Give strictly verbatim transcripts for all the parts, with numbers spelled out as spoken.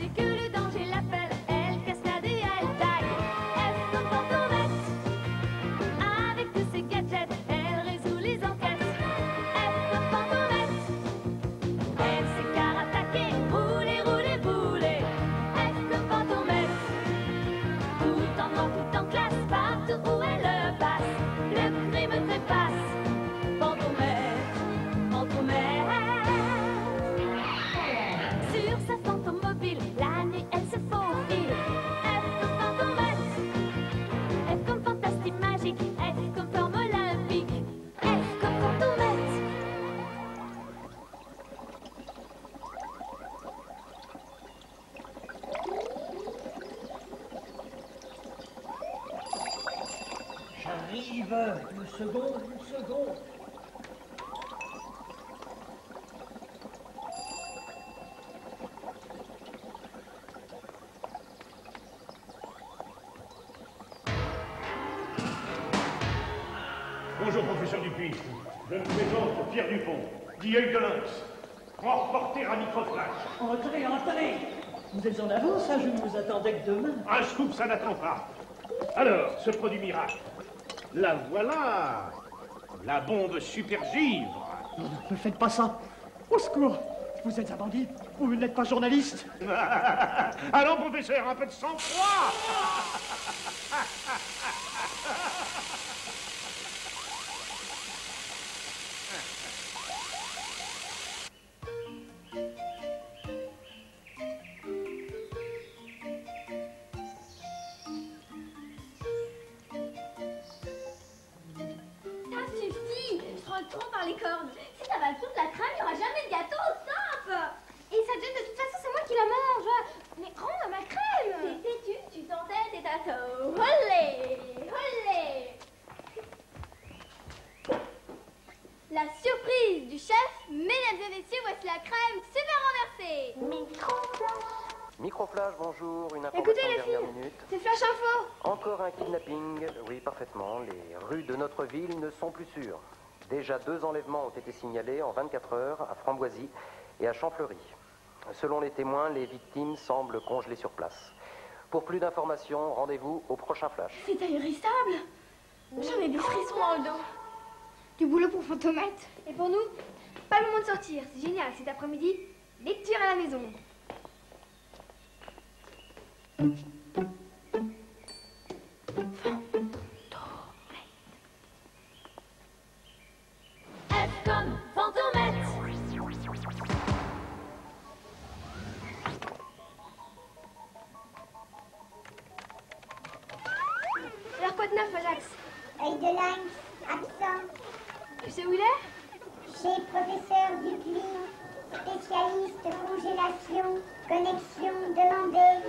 dès que le danger l'appelle, elle cascade et elle taille. F comme Fantomette, avec tous ses gadgets, elle résout les enquêtes. F comme Fantomette, elle sait karatéker, rouler, rouler, bouler. F comme Fantomette, tout en grand, tout en classe, partout où elle passe, le crime trépasse. Fantomette, Fantomette. Sur sa fantomobile, la nuit elle se faufile. F comme Fantomette, F comme fantastique magique, F comme forme olympique, F comme Fantomette. J'arrive. Une seconde, une seconde. Bonjour, professeur Dupuis. Je me présente Pierre Dupont, dit œil de lynx, grand reporter à microflash. Entrez, entrez. Vous êtes en avance, hein, je ne vous attendais que demain. Un scoop, ça n'attend pas. Alors, ce produit miracle, la voilà. La bombe super-givre. Non, non, ne faites pas ça. Au secours. Vous êtes un bandit. Vous n'êtes pas journaliste. Allons, professeur, un peu de sang-froid. Ça suffit, je rends trop par les cornes. Si ça va le foutre la crème, il n'y aura jamais de gâteau au top. Et ça gêne, de toute façon, c'est moi qui la mange. Mais rends ma crème. T'es têtu, tu t'entêtes et t'attends. Olé, olé. La surprise du chef, mesdames et messieurs, voici la crème super renversée. Microflash. Microflash, bonjour, une information Écoutez les dernière filles, minute. c'est Flash Info. Encore un kidnapping, oui parfaitement, les rues de notre ville ne sont plus sûres. Déjà deux enlèvements ont été signalés en vingt-quatre heures à Framboisie et à Champfleury. Selon les témoins, les victimes semblent congelées sur place. Pour plus d'informations, rendez-vous au prochain flash. C'est ahurissable. J'en ai des frissons dans le dos. Du boulot pour Fantomette. Et pour nous, pas le moment de sortir. C'est génial cet après-midi. Lecture à la maison. F comme Fantomette. Alors quoi de neuf, Ajax? Œil de lynx, absent. Tu sais où il est? Chez professeur Dupuis, spécialiste congélation, connexion demandée.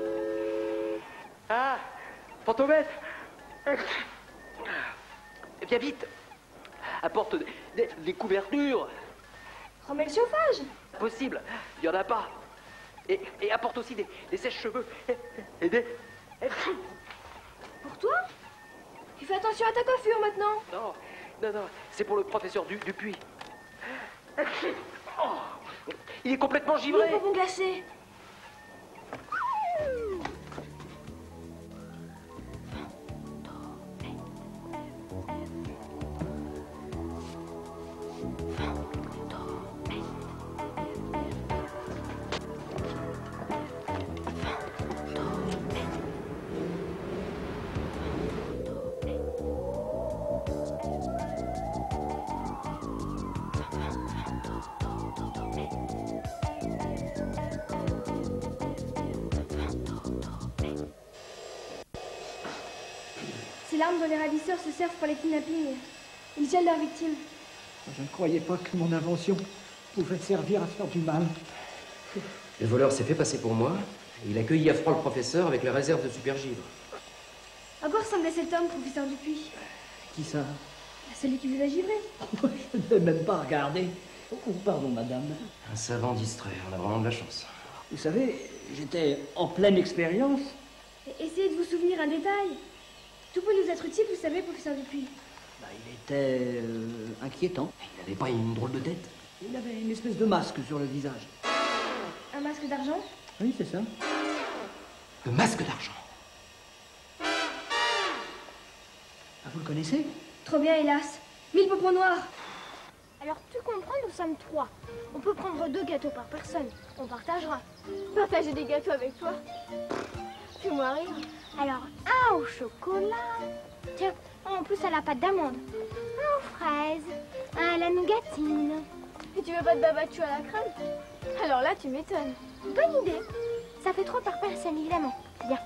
Ah, Fantomette. Viens vite. Apporte des, des couvertures. Remets le chauffage. Possible, il n'y en a pas. Et, et apporte aussi des, des sèches-cheveux. Et des... Pour toi? Tu fais attention à ta coiffure maintenant. Non, non, non, c'est pour le professeur du, Dupuis. Oh, il est complètement givré. Les bonbons glacés. Ces larmes dont les ravisseurs se servent pour les kidnappings. Ils gèlent leurs victimes. Je ne croyais pas que mon invention pouvait servir à faire du mal. Le voleur s'est fait passer pour moi. Et il accueillit à froid le professeur avec la réserve de super-givre. À quoi ressemblait cet homme, professeur Dupuis? Qui ça? Celui qui vous a givré. Je ne vais même pas regarder. Oh, pardon, madame. Un savant distrait, on a vraiment de la chance. Vous savez, j'étais en pleine expérience. Essayez de vous souvenir un détail. Tout peut nous être utile, vous savez, professeur Dupuis. Bah, il était euh, inquiétant. Il n'avait pas une drôle de tête? Il avait une espèce de masque sur le visage. Un masque d'argent? Oui, c'est ça. Le masque d'argent. Ah, vous le connaissez? Trop bien, hélas. Mille pompons noirs. Alors, tu comprends, nous sommes trois. On peut prendre deux gâteaux par personne. On partagera. Partager des gâteaux avec toi. Fais-moi rire. Alors, un au chocolat. Tiens, en plus à la pâte d'amande. Un aux fraises. Un à la nougatine. Et tu veux pas de babachou à la crème? Alors là, tu m'étonnes. Bonne idée. Ça fait trois par personne, évidemment. Bien.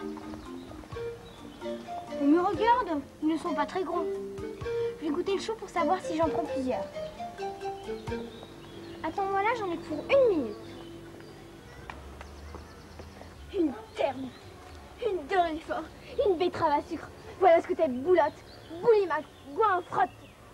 On me regarde. Ils ne sont pas très gros. Je vais goûter le chaud pour savoir si j'en prends plusieurs. Attends-moi là, j'en ai pour une minute. Une terne, une dorée fort, une betterave à sucre. Voilà ce que t'es, boulotte, boulimac, goin, frotte.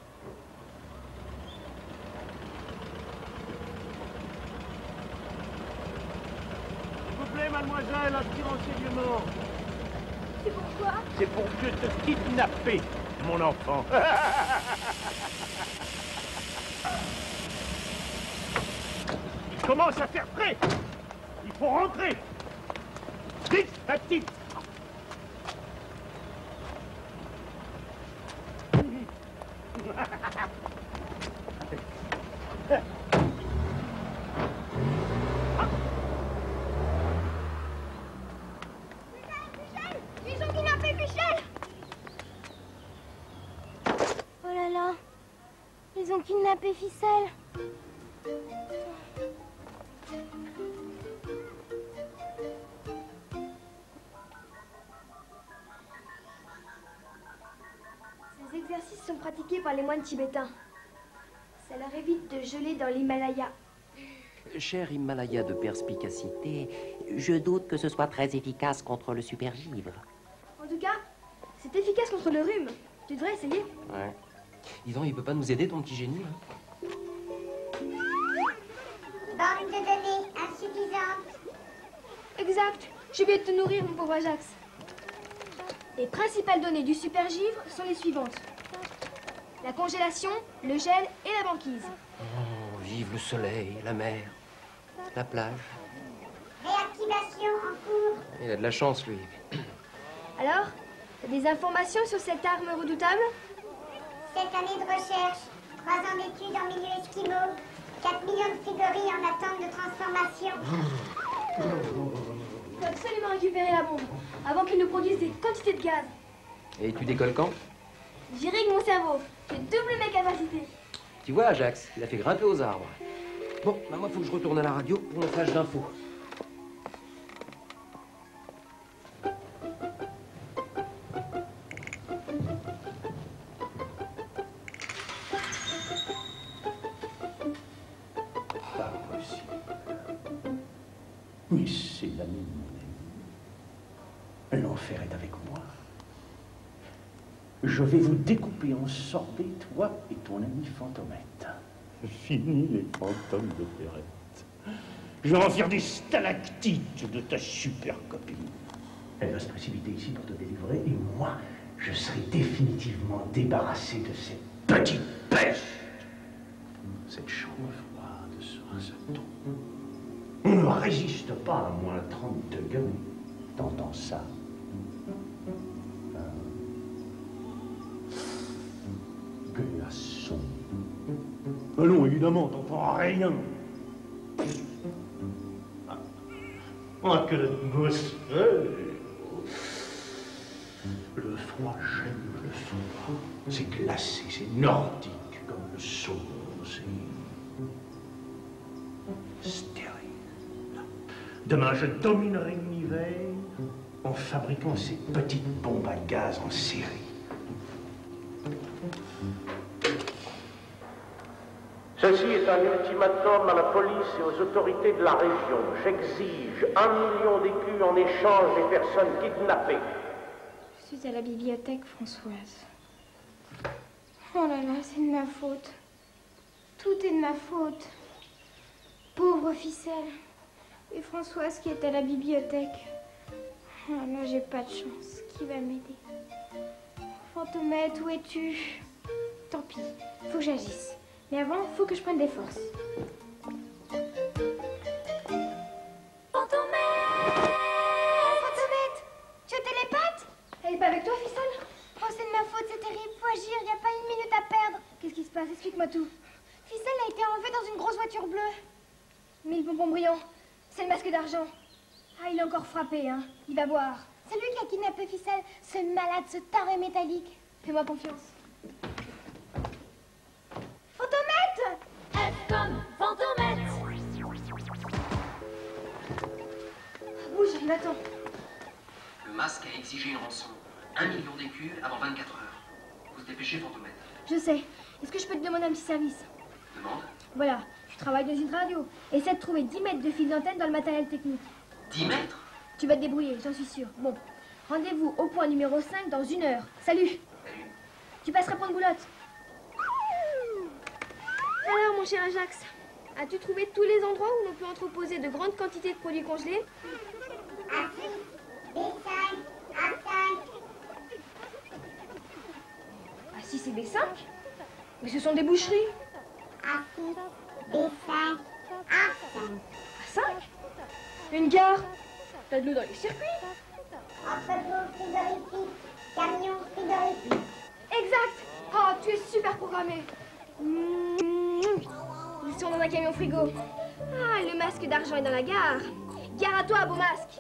S'il vous plaît, mademoiselle, un petit renseignement. C'est pourquoi? C'est pour que te kidnapper, mon enfant. Il commence à faire frais. Il faut rentrer. Vite, la petite. Ils ont kidnappé Michel! Oh là là, ils ont kidnappé Ficelle. Ces exercices sont pratiqués par les moines tibétains. Ça leur évite de geler dans l'Himalaya. Cher Himalaya de perspicacité, je doute que ce soit très efficace contre le supergivre. En tout cas, c'est efficace contre le rhume. Tu devrais essayer. Ouais. Dis donc, il peut pas nous aider, ton petit génie, là? Bande de données insuffisantes. Exact. J'ai oublié de te nourrir, mon pauvre Ajax. Les principales données du supergivre sont les suivantes. La congélation, le gel et la banquise. Oh, vive le soleil, la mer, la plage. Réactivation en cours. Il a de la chance, lui. Alors, t'as des informations sur cette arme redoutable? Sept années de recherche, trois ans d'études en milieu esquimau, quatre millions de figuries en attente de transformation. Il faut absolument récupérer la bombe avant qu'elle nous produise des quantités de gaz. Et tu décolles quand? J'irrigue mon cerveau. Je double mes capacités. Tu vois, Ajax, il a fait grimper aux arbres. Bon, bah moi, faut que je retourne à la radio pour mon flash d'infos. Pas possible. Mais c'est l'ami de mon ami. L'enfer est avec moi. Je vais vous découper en sorbets, toi et ton ami Fantomette. Fini les fantômes d'opérette. Je vais en faire des stalactites de ta super copine. Elle va se précipiter ici pour te délivrer, et moi, je serai définitivement débarrassé de cette petite peste. Cette chambre froide sera sa tombe. On ne résiste pas à moins trente degrés. T'entends ça? Glaçon. Ah non, évidemment, t'entends rien. Ah, quelle atmosphère. Le froid, j'aime le froid. C'est glacé, c'est nordique, comme le saumon, c'est stérile. Demain, je dominerai l'univers en fabriquant ces petites bombes à gaz en série. Ceci est un ultimatum à la police et aux autorités de la région. J'exige un million d'écus en échange des personnes kidnappées. Je suis à la bibliothèque, Françoise. Oh là là, c'est de ma faute. Tout est de ma faute. Pauvre ficelle. Et Françoise qui est à la bibliothèque. Oh là, j'ai pas de chance. Qui va m'aider? Fantomette, où es-tu? Tant pis, faut que j'agisse. Mais avant, faut que je prenne des forces. C'est le masque d'argent. Ah, il est encore frappé, hein. Il va boire. C'est lui qui a kidnappé Ficelle, ce malade, ce taré métallique. Fais-moi confiance. Fantomètre! F comme Fantomètre. Bouge, il m'attend. Le masque a exigé une rançon. Un million d'écus avant vingt-quatre heures. Vous se dépêchez, Fantomètre. Je sais. Est-ce que je peux te demander un petit service? Demande. Voilà, tu travailles dans une radio. Essaie de trouver dix mètres de fil d'antenne dans le matériel technique. dix mètres? Tu vas te débrouiller, j'en suis sûre. Bon, rendez-vous au point numéro cinq dans une heure. Salut. Salut. Tu passeras prendre Boulotte. Alors, mon cher Ajax, as-tu trouvé tous les endroits où l'on peut entreposer de grandes quantités de produits congelés? A six, B cinq, A cinq. A six et B cinq? Mais ce sont des boucheries. A six, B cinq, A cinq. A cinq? Une gare? T'as de l'eau dans les circuits? Entrepôt frigorifique, camion frigorifique. Exact. Oh, tu es super programmé. Mmh. Ils sont dans un camion frigo. Ah, le masque d'argent est dans la gare. Gare à toi, beau masque.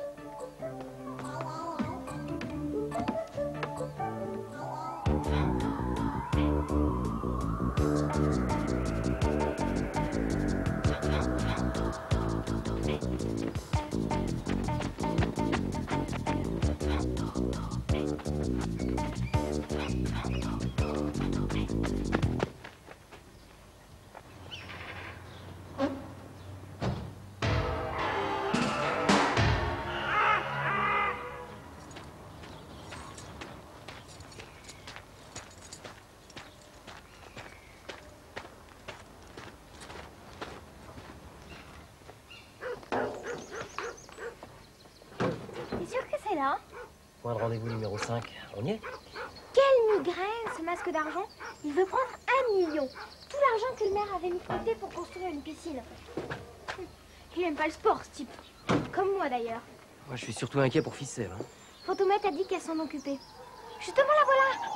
T'es sûr que c'est là? Point de rendez-vous numéro cinq. On y est? Quelle migraine, ce masque d'argent. Il veut prendre un million. Tout l'argent que le maire avait mis de côté pour construire une piscine. Il aime pas le sport, ce type. Comme moi, d'ailleurs. Moi, je suis surtout inquiet pour Ficelle. Hein. Fantomètre a dit qu'elle s'en occupait. Justement, la voilà.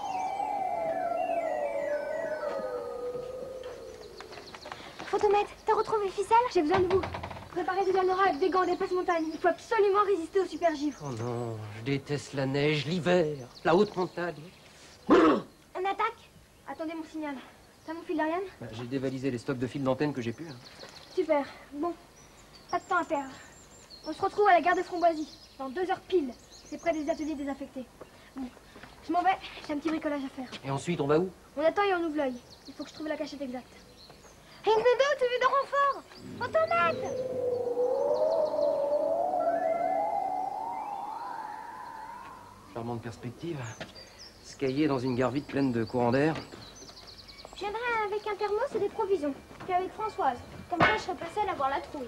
Fantomètre, t'as retrouvé Ficelle? J'ai besoin de vous. Préparez des anorak, des gants, des passe-montagnes. Il faut absolument résister au super givre. Oh non, je déteste la neige, l'hiver, la haute montagne. On attaque? Attendez mon signal. T'as mon fil d'Ariane? Bah, j'ai dévalisé les stocks de fils d'antenne que j'ai pu. Hein. Super. Bon, pas de temps à perdre. On se retrouve à la gare de Framboisie, dans deux heures pile. C'est près des ateliers désaffectés. Bon, je m'en vais, j'ai un petit bricolage à faire. Et ensuite, on va où? On attend et on ouvre l'œil. Il faut que je trouve la cachette exacte. Une de deux, tu veux de renfort? Fantomètre! Charmante perspective. Se cailler dans une gare vide pleine de courants d'air. Je viendrai avec un thermos et des provisions. Puis avec Françoise. Comme ça, je serai pas seule à voir la trouille.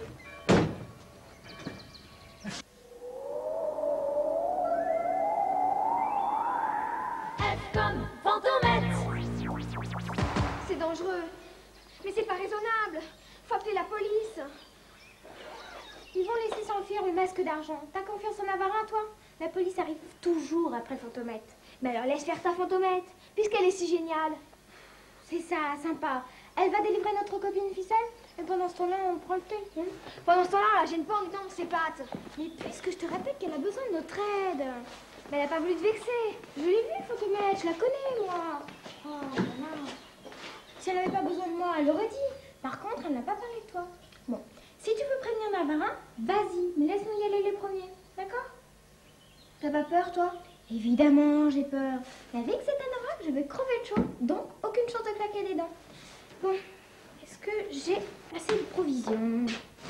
F comme Fantomètre. C'est dangereux. Mais c'est pas raisonnable. Faut appeler la police. Ils vont laisser s'enfuir le masque d'argent. T'as confiance en Navarin, toi? La police arrive toujours après le Fantomètre. Mais alors laisse faire ta Fantomètre, puisqu'elle est si géniale. C'est ça, sympa. Elle va délivrer notre copine Ficelle, et pendant ce temps-là, on prend le thé. Hein? Pendant ce temps-là, on la gêne pas en mettant ses pattes. Mais puisque je te répète qu'elle a besoin de notre aide. Mais elle a pas voulu te vexer. Je l'ai vue, Fantomètre, je la connais, moi. Oh, non. Si elle n'avait pas besoin de moi, elle l'aurait dit. Par contre, elle n'a pas parlé de toi. Bon, si tu veux prévenir Navarin, vas-y, mais laisse-nous y aller les premiers, d'accord? T'as pas peur, toi? Évidemment, j'ai peur. Mais avec cet anorak, je vais crever de chaud, donc aucune chance de claquer des dents. Bon, est-ce que j'ai assez de provisions?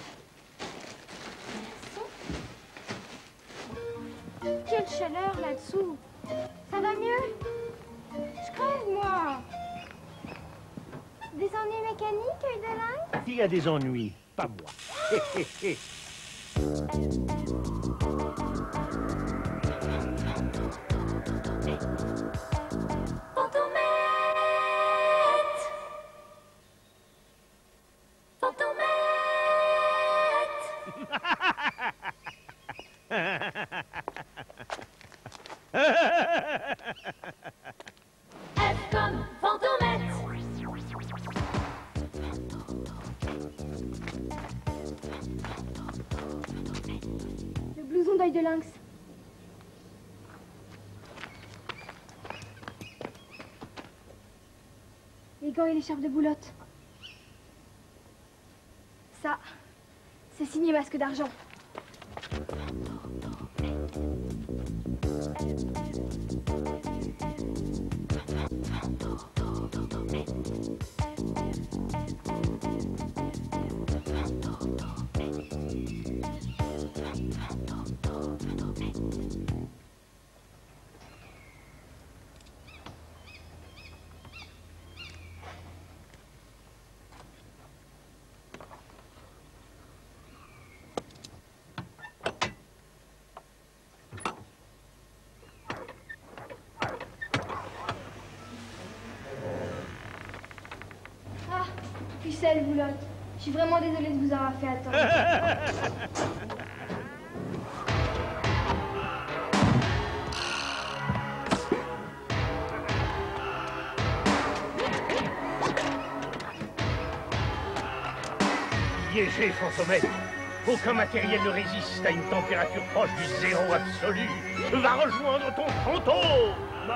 Quelle chaleur là-dessous. Ça va mieux? Je crève, moi. Des ennuis mécaniques, œil de lin? Il y a des ennuis, pas moi. Fantomètre. Fantomètre. F comme Fantomètre. l'œil de lynx. Les gants et l'écharpe de boulotte. Ça, c'est signé Masque d'Argent. Pucelle, Boulotte. Je suis vraiment désolée de vous avoir fait attendre. Piégé, Fantomètre. Aucun matériel ne résiste à une température proche du zéro absolu. Va rejoindre ton fantôme.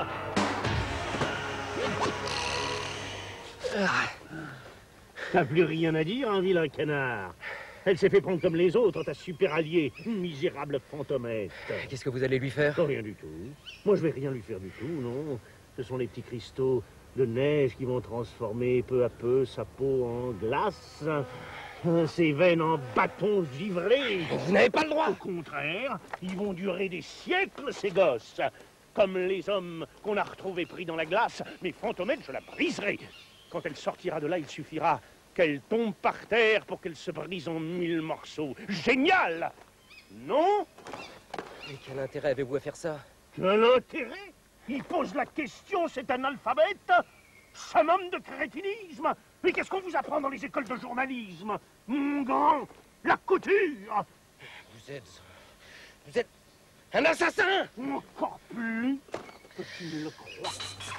T'as plus rien à dire, hein, vilain canard? Elle s'est fait prendre comme les autres, ta super alliée, misérable Fantomètre. Qu'est-ce que vous allez lui faire? Oh, rien du tout. Moi, je vais rien lui faire du tout, non. Ce sont les petits cristaux de neige qui vont transformer peu à peu sa peau en glace, ses veines en bâtons givrés. Vous n'avez pas le droit. Au contraire, ils vont durer des siècles, ces gosses. Comme les hommes qu'on a retrouvés pris dans la glace. Mais Fantomètre, je la briserai. Quand elle sortira de là, il suffira qu'elle tombe par terre pour qu'elle se brise en mille morceaux. Génial! Non? Mais quel intérêt avez-vous à faire ça? Quel intérêt? Il pose la question, c'est un alphabète? Summum de crétinisme! Mais qu'est-ce qu'on vous apprend dans les écoles de journalisme? Mon grand, la couture! Vous êtes... Vous êtes un assassin! Encore plus que tu ne le crois.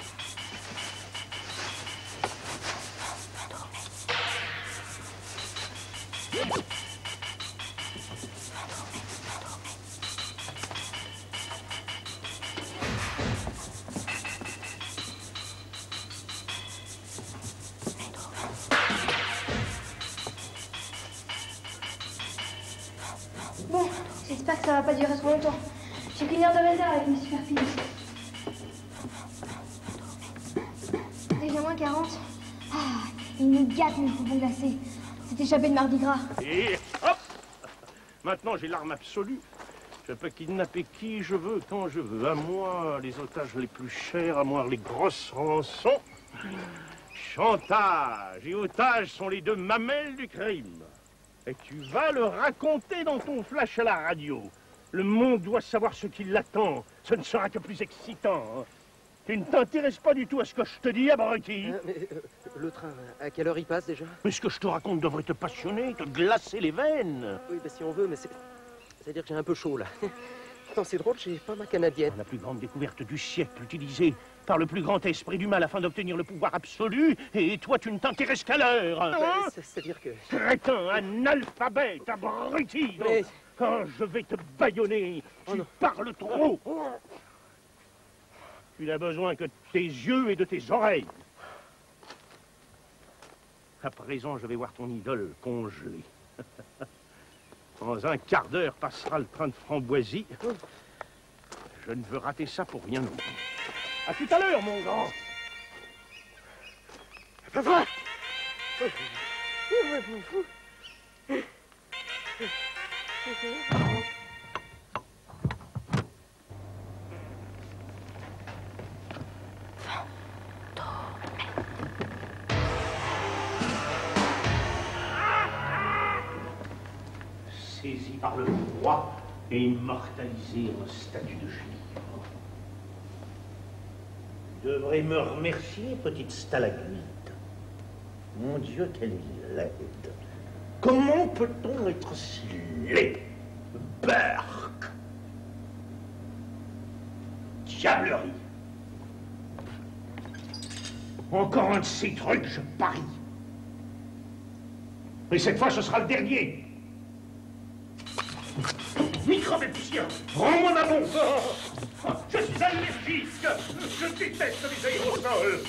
Bon, j'espère que ça va pas durer trop longtemps. J'ai qu'une heure de réserve avec mes super piles. Déjà moins quarante. Ah, ils nous gâtent, mes poupons glacés. C'est échappé de Mardi Gras. Et hop! Maintenant, j'ai l'arme absolue. Je peux kidnapper qui je veux, quand je veux. À moi, les otages les plus chers, à moi, les grosses rançons. Chantage et otage sont les deux mamelles du crime. Et tu vas le raconter dans ton flash à la radio. Le monde doit savoir ce qui l'attend. Ce ne sera que plus excitant. Hein. Tu ne t'intéresses pas du tout à ce que je te dis, abruti. Euh, mais, euh, le train, à quelle heure il passe déjà? Mais ce que je te raconte devrait te passionner, te glacer les veines. Oui, bah, si on veut, mais c'est... C'est-à-dire que j'ai un peu chaud, là. Attends, c'est drôle, j'ai pas ma canadienne. La plus grande découverte du siècle, utilisée par le plus grand esprit du mal afin d'obtenir le pouvoir absolu, et toi, tu ne t'intéresses qu'à l'heure. Hein? Bah, c'est-à-dire que... Crétin, analphabète, abruti. Mais... Quand je vais te bâillonner, oh, tu non. parles trop. Tu n'as besoin que de tes yeux et de tes oreilles. À présent, je vais voir ton idole congelée. Dans un quart d'heure passera le train de Framboisie. Je ne veux rater ça pour rien. À tout à l'heure, mon grand. Papa! Saisi par le froid et immortalisé en statue de givre. Tu devrais me remercier, petite stalagmite. Mon Dieu, quelle est laide. Comment peut-on être si laid? Berk! Diablerie! Encore un de ces trucs, je parie. Mais cette fois, ce sera le dernier. Vite! crever de chien. Rends-moi ma bombe. Oh, je suis allergique. Je déteste les aérosols.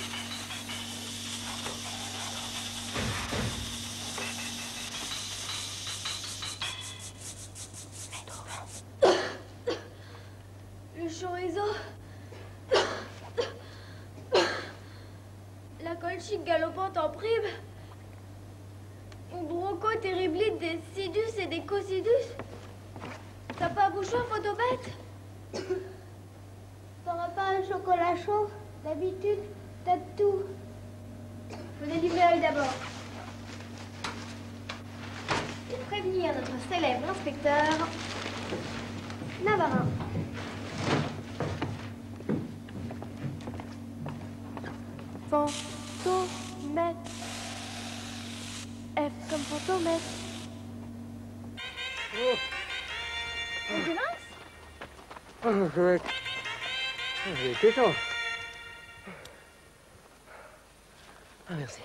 Le chorizo. La colchique galopante en prime. Une bronco terriblite des sidus et des cosidus. T'as pas un bouchon, photobête? T'auras pas un chocolat chaud? D'habitude, t'as tout. Venez du l'œil d'abord. Et prévenir notre célèbre inspecteur Navarin. Fantomètre. F comme fantomètre. Oh. Ambulance? Oh, je vais... J'ai été chaud. Ah, merci.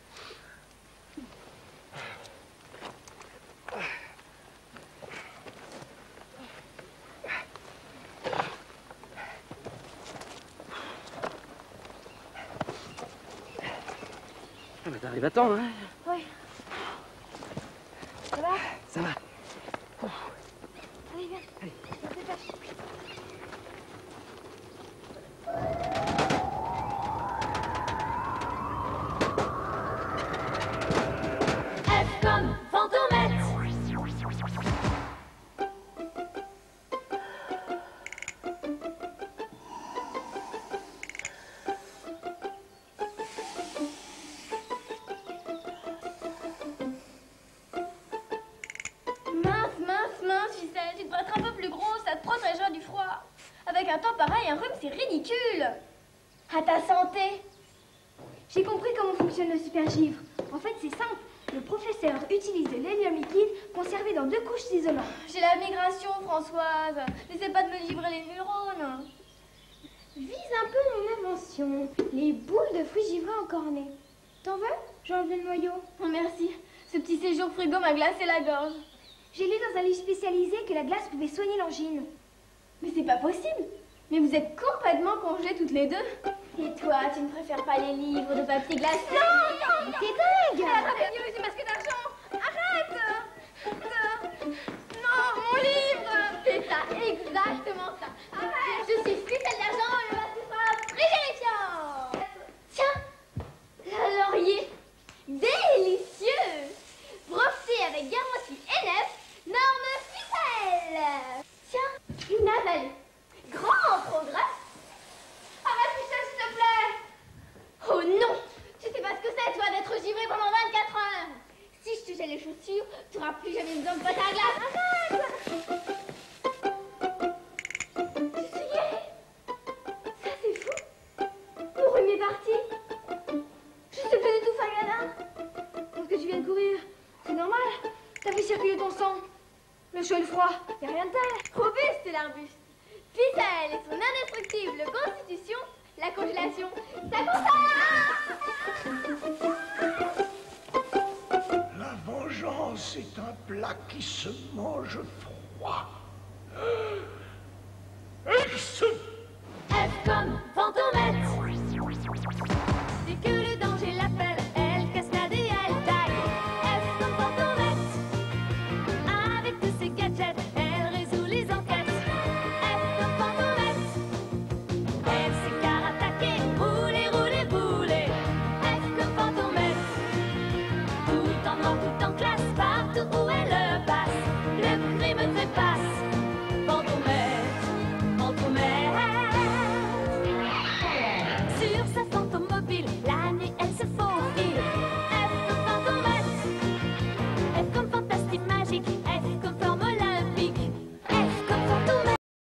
Ah, bah, t'arrives à temps, hein? Oui. Ça va? Ça va. Allez, viens. Allez. On se dépêche. F comme fantomètre. Mince, mince, mince, Gisèle, tu devrais être un peu plus grosse, ça te protégera du froid. Avec un temps pareil, un rhume, c'est ridicule. À ta santé. J'ai compris comment fonctionne le super-givre. En fait, c'est simple. Le professeur utilise de l'hélium liquide conservé dans deux couches d'isolant. J'ai la migration, Françoise. N'essaie pas de me livrer les neurones. Vise un peu mon invention. Les boules de fruits givrés encornés. T'en veux? J'ai enlevé le noyau. Oh, merci. Ce petit séjour frigo m'a glacé la gorge. J'ai lu dans un livre spécialisé que la glace pouvait soigner l'angine. Mais c'est pas possible. Mais vous êtes complètement congelées toutes les deux. Et toi, tu ne préfères pas les livres de papier glacé? Non, non, non. T'es dingue. Arrête, du masque d'argent. Arrête. De... Non, mon livre. C'est ça, exactement ça. Arrête. Je suis ficelle d'argent et le masque sera frigorifiant. Tiens, la laurier. Délicieux. Brossé avec garantie N F, norme ficelle. Tiens, une avalée. Grand progrès. Arrête, Michel, s'il te plaît. Oh non, tu sais pas ce que c'est, toi, d'être givré pendant vingt-quatre heures. Si je te jette les chaussures, tu n'auras plus jamais besoin de pâte à glace. Arrête. Tu sais, ça c'est fou. Mon rhume est parti. Je sais plus du tout, Fagana. Parce que tu viens de courir. C'est normal. T'as fait circuler ton sang. Le chaud et le froid, y a rien de tel. Robuste, l'arbuste. Ficelle et son indestructible constitution, la congélation, ça console. La vengeance est un plat qui se mange froid. Elle se